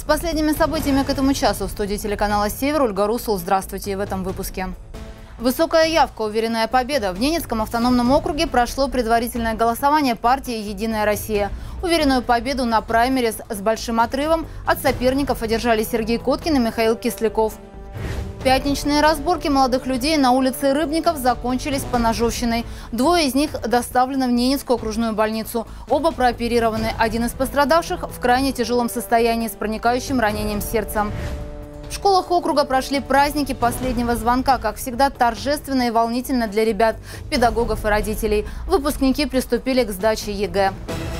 последними событиями к этому часу в студии телеканала «Север» Ольга Русул. Здравствуйте в этом выпуске. Высокая явка, уверенная победа. В Ненецком автономном округе прошло предварительное голосование партии «Единая Россия». Уверенную победу на праймерис с большим отрывом от соперников одержали Сергей Коткин и Михаил Кисляков. Пятничные разборки молодых людей на улице Рыбников закончились поножовщиной. Двое из них доставлены в Ненецкую окружную больницу. Оба прооперированы. Один из пострадавших в крайне тяжелом состоянии с проникающим ранением сердца. В школах округа прошли праздники последнего звонка, как всегда, торжественно и волнительно для ребят, педагогов и родителей. Выпускники приступили к сдаче ЕГЭ.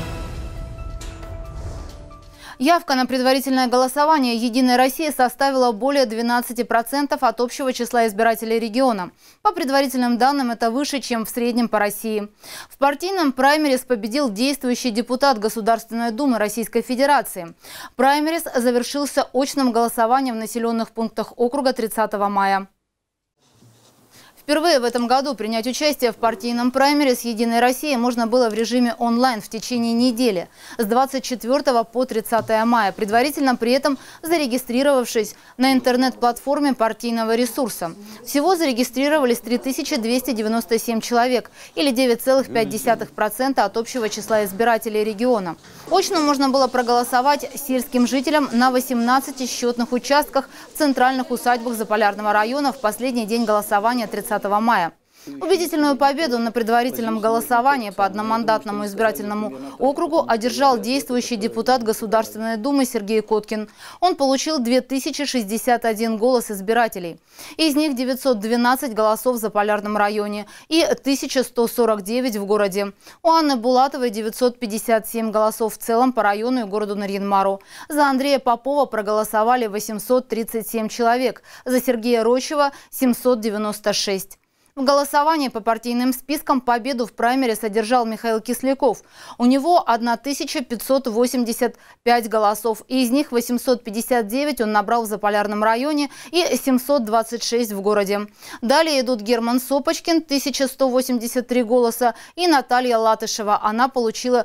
Явка на предварительное голосование «Единой России» составила более 12% от общего числа избирателей региона. По предварительным данным, это выше, чем в среднем по России. В партийном праймерис победил действующий депутат Государственной Думы Российской Федерации. Праймерис завершился очным голосованием в населенных пунктах округа 30 мая. Впервые в этом году принять участие в партийном праймерис «Единой России» можно было в режиме онлайн в течение недели с 24 по 30 мая, предварительно при этом зарегистрировавшись на интернет-платформе партийного ресурса. Всего зарегистрировались 3297 человек или 9,5% от общего числа избирателей региона. Очно можно было проголосовать сельским жителям на 18 счетных участках в центральных усадьбах Заполярного района в последний день голосования 30 мая. Убедительную победу на предварительном голосовании по одномандатному избирательному округу одержал действующий депутат Государственной Думы Сергей Коткин. Он получил 2061 голос избирателей. Из них 912 голосов в Заполярном районе и 1149 в городе. У Анны Булатовой 957 голосов в целом по району и городу Нарьян-Мару. За Андрея Попова проголосовали 837 человек, за Сергея Рощева – 796. В голосовании по партийным спискам победу в праймерис одержал Михаил Кисляков. У него 1585 голосов, и из них 859 он набрал в Заполярном районе и 726 в городе. Далее идут Герман Сопочкин, 1183 голоса, и Наталья Латышева. Она получила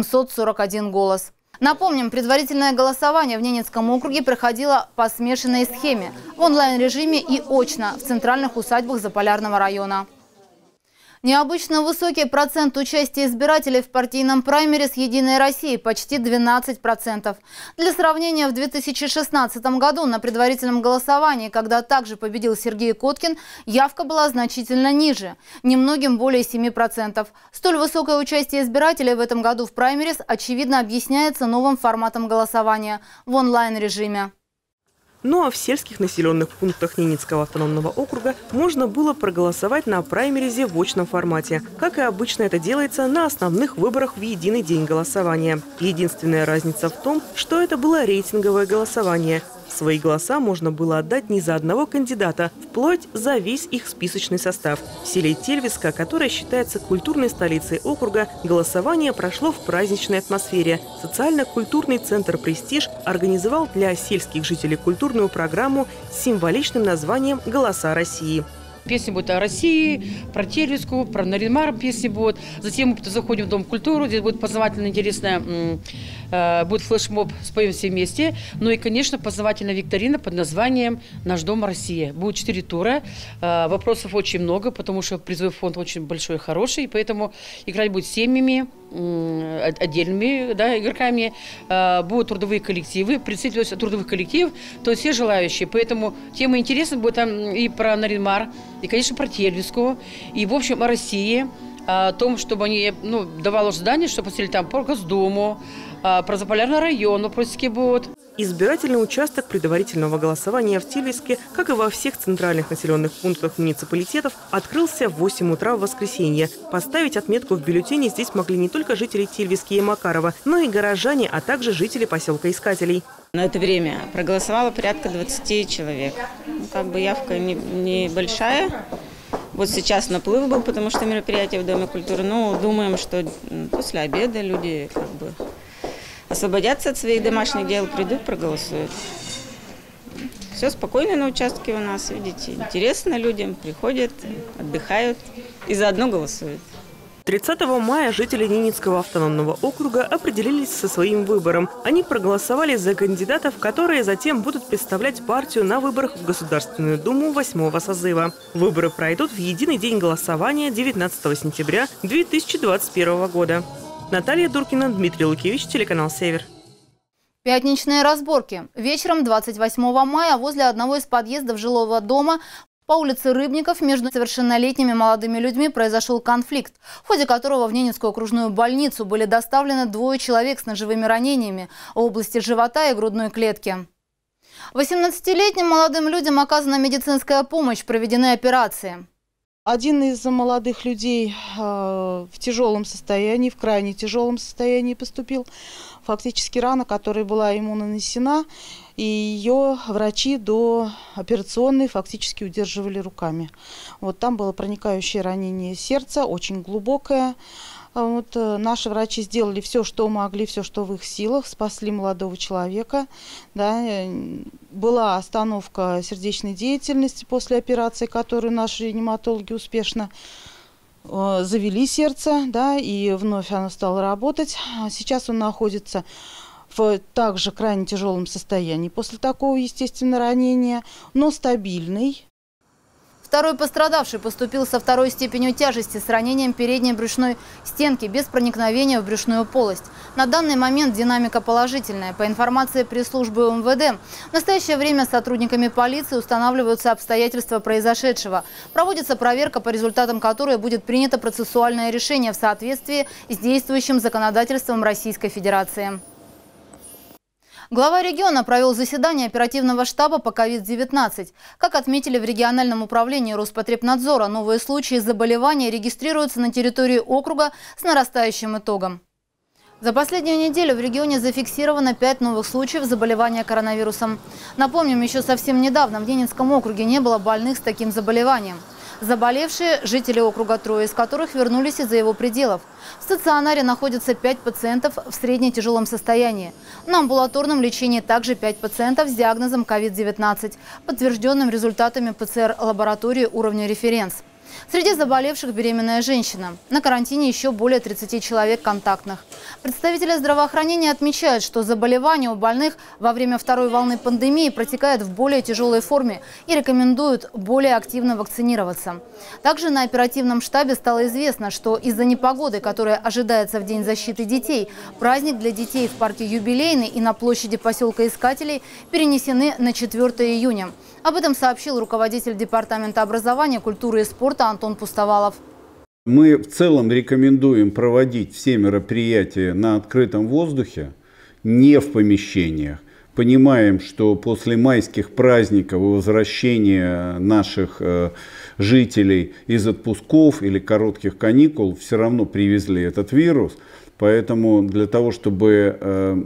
741 голос. Напомним, предварительное голосование в Ненецком округе проходило по смешанной схеме в онлайн-режиме и очно в центральных усадьбах Заполярного района. Необычно высокий процент участия избирателей в партийном праймерис «Единой России» – почти 12%. Для сравнения, в 2016 году на предварительном голосовании, когда также победил Сергей Коткин, явка была значительно ниже – немногим более 7%. Столь высокое участие избирателей в этом году в праймерис очевидно объясняется новым форматом голосования в онлайн-режиме. Ну а в сельских населенных пунктах Ненецкого автономного округа можно было проголосовать на праймеризе в очном формате. Как и обычно это делается на основных выборах в единый день голосования. Единственная разница в том, что это было рейтинговое голосование. Свои голоса можно было отдать не за одного кандидата, вплоть за весь их списочный состав. В селе Тельвиска, которое считается культурной столицей округа, голосование прошло в праздничной атмосфере. Социально-культурный центр «Престиж» организовал для сельских жителей культурную программу с символичным названием «Голоса России». Песни будут о России, про Тельвиску, про Нарьян-Мар песни будут. Затем мы заходим в Дом культуры, здесь будет познавательно интересная, будет флешмоб «Споем все вместе». Ну и, конечно, познавательная викторина под названием «Наш дом Россия». Будет 4 тура. Вопросов очень много, потому что призовой фонд очень большой и хороший. Поэтому играть будет семьями, отдельными, да, игроками. Будут трудовые коллективы, представители трудовых коллективов, то есть все желающие. Поэтому тема интересна будет там и про Нарьян-Мар, и, конечно, про Тельвиску, и, в общем, о России, о том, чтобы они, давало задание, чтобы посмотрели там по Госдуму, про Заполярный район, вопросики будут. Избирательный участок предварительного голосования в Тельвиске, как и во всех центральных населенных пунктах муниципалитетов, открылся в 8 утра в воскресенье. Поставить отметку в бюллетене здесь могли не только жители Тельвиски и Макарова, но и горожане, а также жители поселка Искателей. На это время проголосовало порядка 20 человек. Явка небольшая. Вот сейчас наплыв был, потому что мероприятие в Доме культуры. Но думаем, что после обеда люди освободятся от своих домашних дел, придут, проголосуют. Все спокойно на участке у нас, видите, интересно людям, приходят, отдыхают и заодно голосуют. 30 мая жители Ненецкого автономного округа определились со своим выбором. Они проголосовали за кандидатов, которые затем будут представлять партию на выборах в Государственную Думу 8-го созыва. Выборы пройдут в единый день голосования 19 сентября 2021 года. Наталья Дуркина, Дмитрий Лукевич, телеканал «Север». Пятничные разборки. Вечером 28 мая возле одного из подъездов жилого дома по улице Рыбников между совершеннолетними молодыми людьми произошел конфликт, в ходе которого в Ненецкую окружную больницу были доставлены 2 человек с ножевыми ранениями в области живота и грудной клетки. 18-летним молодым людям оказана медицинская помощь, проведены операции. Один из молодых людей в тяжелом состоянии, в крайне тяжелом состоянии поступил. Фактически рана, которая была ему нанесена, и ее врачи до операционной фактически удерживали руками. Вот там было проникающее ранение сердца, очень глубокое. Вот, наши врачи сделали все, что могли, все, что в их силах, спасли молодого человека. Да. Была остановка сердечной деятельности после операции, которую наши реаниматологи успешно завели сердце, да, и вновь оно стало работать. Сейчас он находится в также крайне тяжелом состоянии после такого, естественно, ранения, но стабильный. Второй пострадавший поступил со 2-й степенью тяжести с ранением передней брюшной стенки без проникновения в брюшную полость. На данный момент динамика положительная. По информации пресс-службы МВД, в настоящее время сотрудниками полиции устанавливаются обстоятельства произошедшего. Проводится проверка, по результатам которой будет принято процессуальное решение в соответствии с действующим законодательством Российской Федерации. Глава региона провел заседание оперативного штаба по COVID-19. Как отметили в региональном управлении Роспотребнадзора, новые случаи заболевания регистрируются на территории округа с нарастающим итогом. За последнюю неделю в регионе зафиксировано 5 новых случаев заболевания коронавирусом. Напомним, еще совсем недавно в Ненецком округе не было больных с таким заболеванием. Заболевшие – жители округа, 3 из которых вернулись из-за его пределов. В стационаре находятся 5 пациентов в средне-тяжелом состоянии. На амбулаторном лечении также 5 пациентов с диагнозом COVID-19, подтвержденным результатами ПЦР-лаборатории уровня референс. Среди заболевших беременная женщина. На карантине еще более 30 человек контактных. Представители здравоохранения отмечают, что заболевание у больных во время 2-й волны пандемии протекает в более тяжелой форме и рекомендуют более активно вакцинироваться. Также на оперативном штабе стало известно, что из-за непогоды, которая ожидается в День защиты детей, праздник для детей в парке Юбилейный и на площади поселка Искателей перенесены на 4 июня. Об этом сообщил руководитель Департамента образования, культуры и спорта Антон Пустовалов. Мы в целом рекомендуем проводить все мероприятия на открытом воздухе, не в помещениях. Понимаем, что после майских праздников и возвращения наших жителей из отпусков или коротких каникул все равно привезли этот вирус. Поэтому для того, чтобы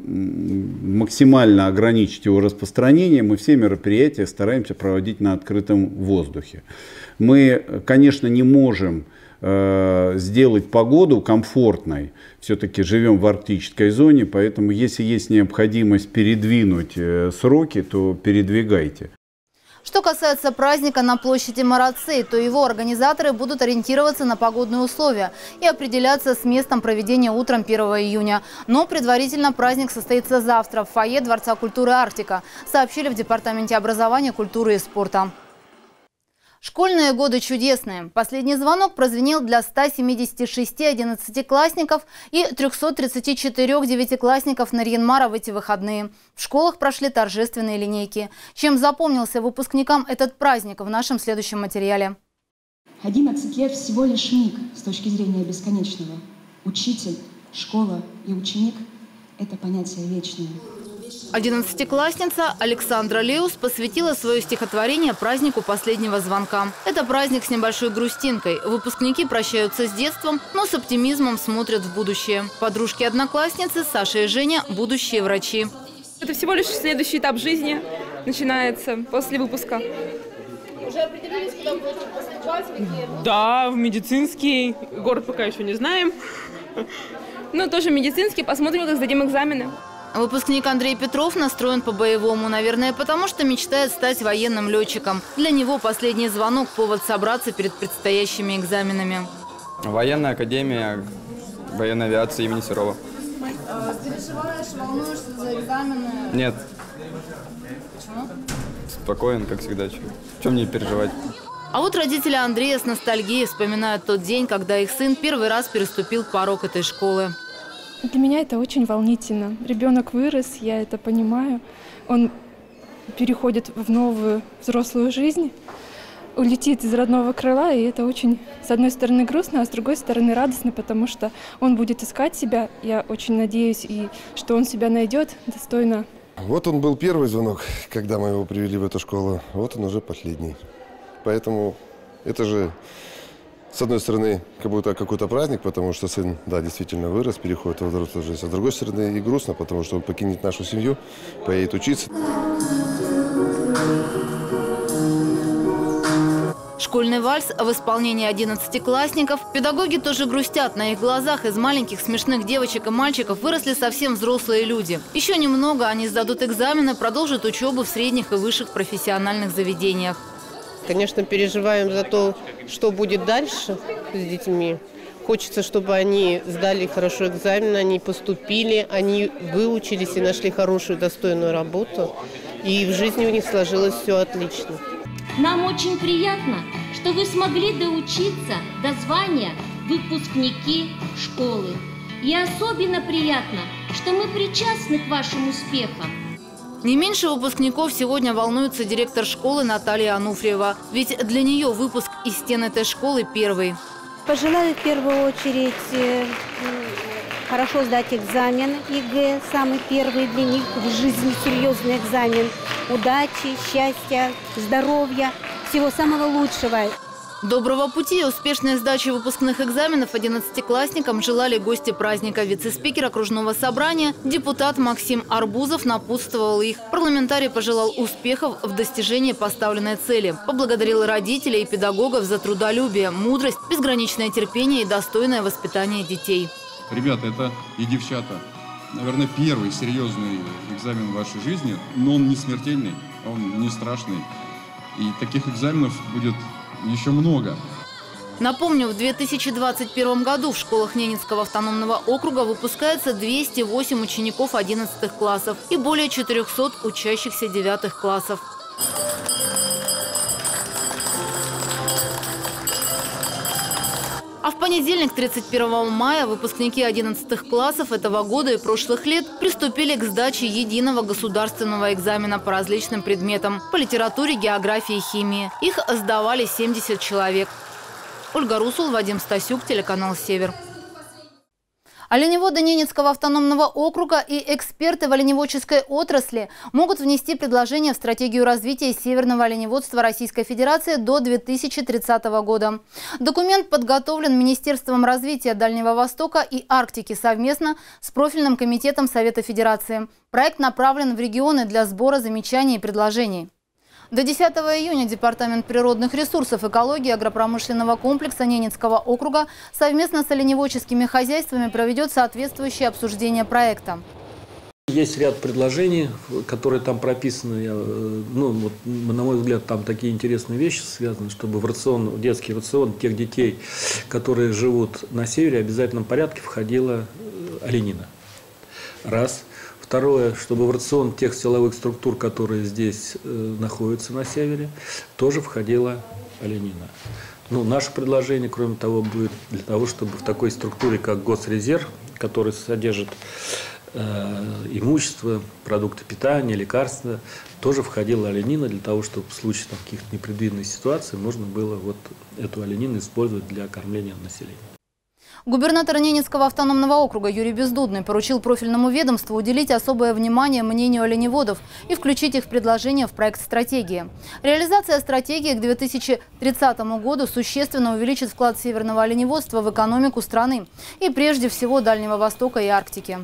максимально ограничить его распространение, мы все мероприятия стараемся проводить на открытом воздухе. Мы, конечно, не можем сделать погоду комфортной. Все-таки живем в арктической зоне, поэтому если есть необходимость передвинуть сроки, то передвигайте. Что касается праздника на площади Марацей, то его организаторы будут ориентироваться на погодные условия и определяться с местом проведения утром 1 июня. Но предварительно праздник состоится завтра в фойе Дворца культуры «Арктика», сообщили в Департаменте образования, культуры и спорта. Школьные годы чудесные. Последний звонок прозвенел для 176 11-классников и 334 девятиклассников Нарьян-Мара в эти выходные. В школах прошли торжественные линейки. Чем запомнился выпускникам этот праздник, в нашем следующем материале. 11 лет всего лишь миг с точки зрения бесконечного. Учитель, школа и ученик – это понятия вечные. 11-классница Александра Леус посвятила свое стихотворение празднику последнего звонка. Это праздник с небольшой грустинкой. Выпускники прощаются с детством, но с оптимизмом смотрят в будущее. Подружки-одноклассницы Саша и Женя – будущие врачи. Это всего лишь следующий этап жизни начинается после выпуска. Уже определились, куда будете поступать? Да, в медицинский. Город пока еще не знаем. Но тоже медицинский. Посмотрим, как сдадим экзамены. Выпускник Андрей Петров настроен по-боевому, наверное, потому что мечтает стать военным летчиком. Для него последний звонок – повод собраться перед предстоящими экзаменами. Военная академия военной авиации имени Серова. Переживаешь, волнуешься за экзамены? Нет. Почему? Спокоен, как всегда. Чем мне переживать? А вот родители Андрея с ностальгией вспоминают тот день, когда их сын первый раз переступил порог этой школы. Для меня это очень волнительно. Ребенок вырос, я это понимаю. Он переходит в новую взрослую жизнь, улетит из родного крыла, и это очень, с одной стороны, грустно, а с другой стороны, радостно, потому что он будет искать себя. Я очень надеюсь, что он себя найдет достойно. Вот он был первый звонок, когда мы его привели в эту школу, вот он уже последний. Поэтому это же, с одной стороны, как будто какой-то праздник, потому что сын, да, действительно вырос, переходит во взрослую жизнь. А с другой стороны, и грустно, потому что он покинет нашу семью, поедет учиться. Школьный вальс в исполнении 11-классников. Педагоги тоже грустят. На их глазах из маленьких смешных девочек и мальчиков выросли совсем взрослые люди. Еще немного они сдадут экзамены, продолжат учебу в средних и высших профессиональных заведениях. Конечно, переживаем за то, что будет дальше с детьми. Хочется, чтобы они сдали хорошо экзамен, они поступили, они выучились и нашли хорошую, достойную работу. И в жизни у них сложилось все отлично. Нам очень приятно, что вы смогли доучиться до звания выпускники школы. И особенно приятно, что мы причастны к вашим успехам. Не меньше выпускников сегодня волнуется директор школы Наталья Ануфриева. Ведь для нее выпуск из стен этой школы первый. Пожелаю в первую очередь хорошо сдать экзамен ЕГЭ, самый первый для них в жизни серьезный экзамен. Удачи, счастья, здоровья, всего самого лучшего. Доброго пути и успешной сдачи выпускных экзаменов 11-классникам желали гости праздника. Вице-спикер окружного собрания, депутат Максим Арбузов напутствовал их. Парламентарий пожелал успехов в достижении поставленной цели. Поблагодарил родителей и педагогов за трудолюбие, мудрость, безграничное терпение и достойное воспитание детей. Ребята, это и девчата. Наверное, первый серьезный экзамен в вашей жизни, но он не смертельный, он не страшный. И таких экзаменов будет еще много. Напомню, в 2021 году в школах Ненецкого автономного округа выпускается 208 учеников 11 классов и более 400 учащихся 9 классов. А в понедельник, 31 мая, выпускники 11 классов этого года и прошлых лет приступили к сдаче единого государственного экзамена по различным предметам – по литературе, географии и химии. Их сдавали 70 человек. Ольга Русул, Вадим Стасюк, телеканал «Север». Оленеводы Ненецкого автономного округа и эксперты в оленеводческой отрасли могут внести предложение в стратегию развития северного оленеводства Российской Федерации до 2030 года. Документ подготовлен Министерством развития Дальнего Востока и Арктики совместно с профильным комитетом Совета Федерации. Проект направлен в регионы для сбора замечаний и предложений. До 10 июня Департамент природных ресурсов, экологии и агропромышленного комплекса Ненецкого округа совместно с оленеводческими хозяйствами проведет соответствующее обсуждение проекта. Есть ряд предложений, которые там прописаны. На мой взгляд, там такие интересные вещи связаны, чтобы в рацион, детский рацион тех детей, которые живут на севере, в обязательном порядке входила оленина. Раз. Второе, чтобы в рацион тех силовых структур, которые здесь находятся на севере, тоже входила оленина. Наше предложение, кроме того, будет для того, чтобы в такой структуре, как Госрезерв, который содержит имущество, продукты питания, лекарства, тоже входила оленина для того, чтобы в случае каких-то непредвиденных ситуаций можно было эту оленину использовать для кормления населения. Губернатор Ненецкого автономного округа Юрий Бездудный поручил профильному ведомству уделить особое внимание мнению оленеводов и включить их предложения в проект стратегии. Реализация стратегии к 2030 году существенно увеличит вклад северного оленеводства в экономику страны и прежде всего Дальнего Востока и Арктики.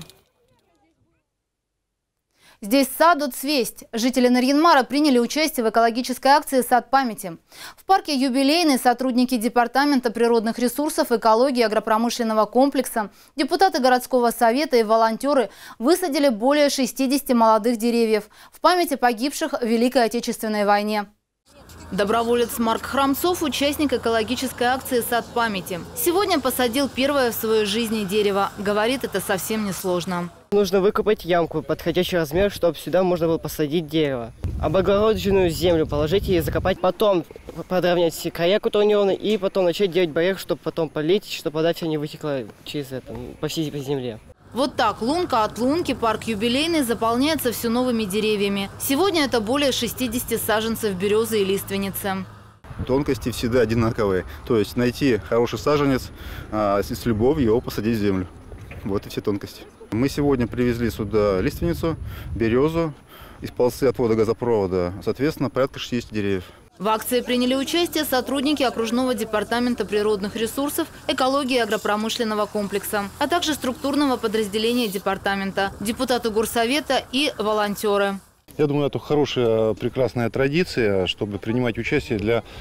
Здесь садут свесть. Жители Нарьян-Мара приняли участие в экологической акции «Сад памяти». В парке «Юбилейный» сотрудники Департамента природных ресурсов, экологии и агропромышленного комплекса, депутаты городского совета и волонтеры высадили более 60 молодых деревьев в память о погибших в Великой Отечественной войне. Доброволец Марк Храмцов – участник экологической акции «Сад памяти». Сегодня посадил первое в своей жизни дерево. Говорит, это совсем не сложно. Нужно выкопать ямку подходящий размер, чтобы сюда можно было посадить дерево. Облагороженную землю положить и закопать, потом подровнять все края, которые неровные, и потом начать делать барьер, чтобы потом полить, чтобы вода вся не вытекла через это, по всей земле. Вот так лунка от лунки парк юбилейный заполняется все новыми деревьями. Сегодня это более 60 саженцев березы и лиственницы. Тонкости всегда одинаковые. То есть найти хороший саженец, с любовью его посадить в землю. Вот и все тонкости. Мы сегодня привезли сюда лиственницу, березу, из полосы отвода газопровода, соответственно, порядка 60 деревьев. В акции приняли участие сотрудники окружного департамента природных ресурсов, экологии и агропромышленного комплекса, а также структурного подразделения департамента, депутаты горсовета и волонтеры. Я думаю, это хорошая, прекрасная традиция, чтобы принимать участие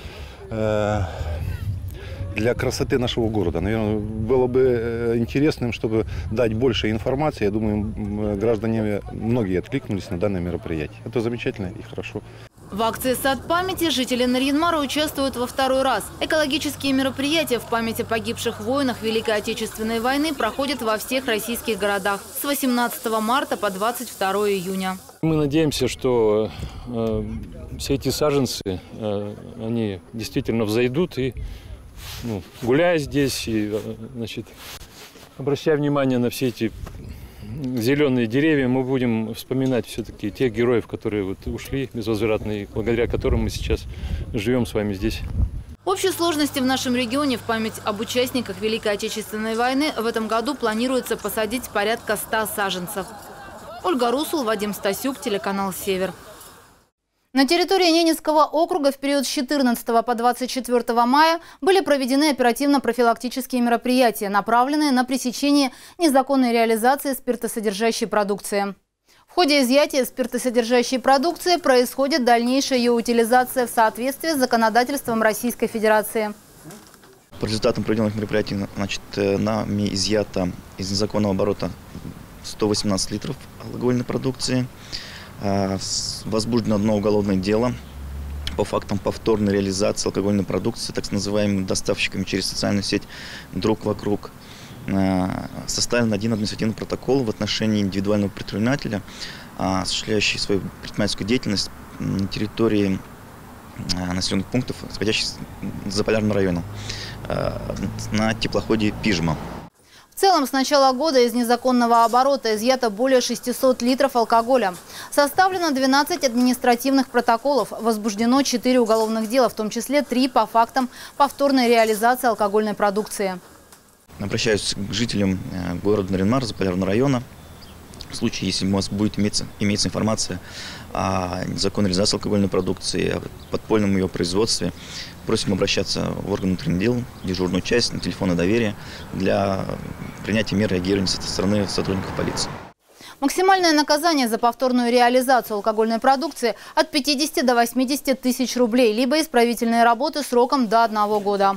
для красоты нашего города. Наверное, было бы интересным, чтобы дать больше информации. Я думаю, граждане многие откликнулись на данное мероприятие. Это замечательно и хорошо. В акции «Сад памяти» жители Нарьян-Мара участвуют во второй раз. Экологические мероприятия в память о погибших воинах Великой Отечественной войны проходят во всех российских городах с 18 марта по 22 июня. Мы надеемся, что все эти саженцы, они действительно взойдут и, гуляя здесь и, обращая внимание на все эти зеленые деревья, мы будем вспоминать все-таки тех героев, которые ушли безвозвратно, и благодаря которым мы сейчас живем с вами здесь. В общей сложности в нашем регионе в память об участниках Великой Отечественной войны в этом году планируется посадить порядка 100 саженцев. Ольга Русул, Вадим Стасюк, телеканал «Север». На территории Ненецкого округа в период с 14 по 24 мая были проведены оперативно-профилактические мероприятия, направленные на пресечение незаконной реализации спиртосодержащей продукции. В ходе изъятия спиртосодержащей продукции происходит дальнейшая ее утилизация в соответствии с законодательством Российской Федерации. По результатам проведенных мероприятий нами изъято из незаконного оборота 118 литров алкогольной продукции. Возбуждено одно уголовное дело по фактам повторной реализации алкогольной продукции так называемыми доставщиками через социальную сеть «Друг вокруг». Составлен один административный протокол в отношении индивидуального предпринимателя, осуществляющего свою предпринимательскую деятельность на территории населенных пунктов, находящихся с Заполярного района, на теплоходе «Пижма». В целом, с начала года из незаконного оборота изъято более 600 литров алкоголя. Составлено 12 административных протоколов, возбуждено 4 уголовных дела, в том числе 3 по фактам повторной реализации алкогольной продукции. Обращаюсь к жителям города Нарьян-Мар, Заполярного района. В случае, если у вас будет имеется информация о незаконной реализации алкогольной продукции, о подпольном ее производстве, просим обращаться в органы внутренних дел, дежурную часть, на телефонное доверие для принятия мер реагирования со стороны сотрудников полиции. Максимальное наказание за повторную реализацию алкогольной продукции от 50 до 80 тысяч рублей, либо исправительные работы сроком до 1 года.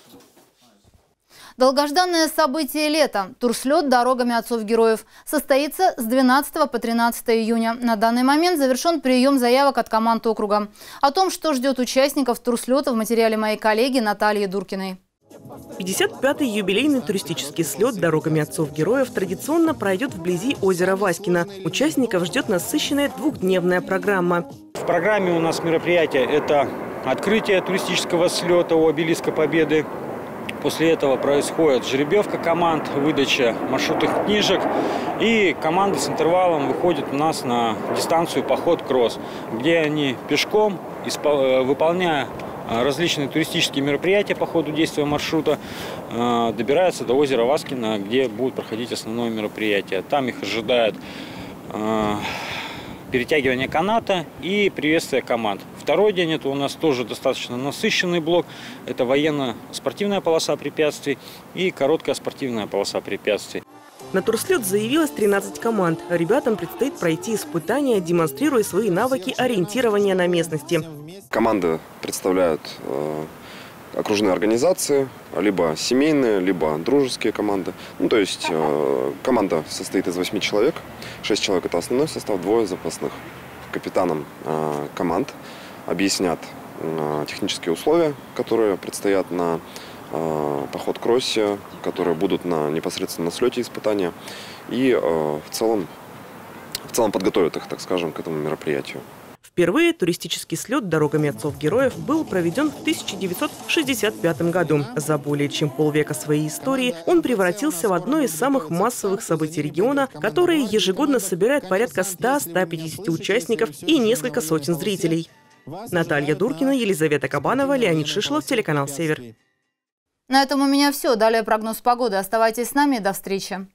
Долгожданное событие лета – турслет дорогами отцов-героев – состоится с 12 по 13 июня. На данный момент завершен прием заявок от команд округа. О том, что ждет участников турслета, в материале моей коллеги Натальи Дуркиной. 55-й юбилейный туристический слет дорогами отцов-героев традиционно пройдет вблизи озера Васькино. Участников ждет насыщенная двухдневная программа. В программе у нас мероприятие – это открытие туристического слета у обелиска Победы. После этого происходит жеребьевка команд, выдача маршрутных книжек. И команды с интервалом выходят у нас на дистанцию поход-кросс, где они пешком, выполняя различные туристические мероприятия по ходу действия маршрута, добираются до озера Васькино, где будет проходить основное мероприятие. Там их ожидает перетягивание каната и приветствие команд. Второй день – это у нас тоже достаточно насыщенный блок. Это военно-спортивная полоса препятствий и короткая спортивная полоса препятствий. На турслет заявилось 13 команд. Ребятам предстоит пройти испытания, демонстрируя свои навыки ориентирования на местности. Команды представляют окружные организации, либо семейные, либо дружеские команды. То есть команда состоит из 8 человек. 6 человек – это основной состав, 2 запасных. Капитанам команд объяснят технические условия, которые предстоят на поход-кроссе, которые будут непосредственно на слете испытания. И в целом подготовят их, так скажем, к этому мероприятию. Впервые туристический слет дорогами отцов-героев был проведен в 1965 году. За более чем полвека своей истории он превратился в одно из самых массовых событий региона, которое ежегодно собирает порядка 100-150 участников и несколько сотен зрителей. Наталья Дуркина, Елизавета Кабанова, Леонид Шишлов, телеканал «Север». На этом у меня все. Далее прогноз погоды. Оставайтесь с нами. До встречи.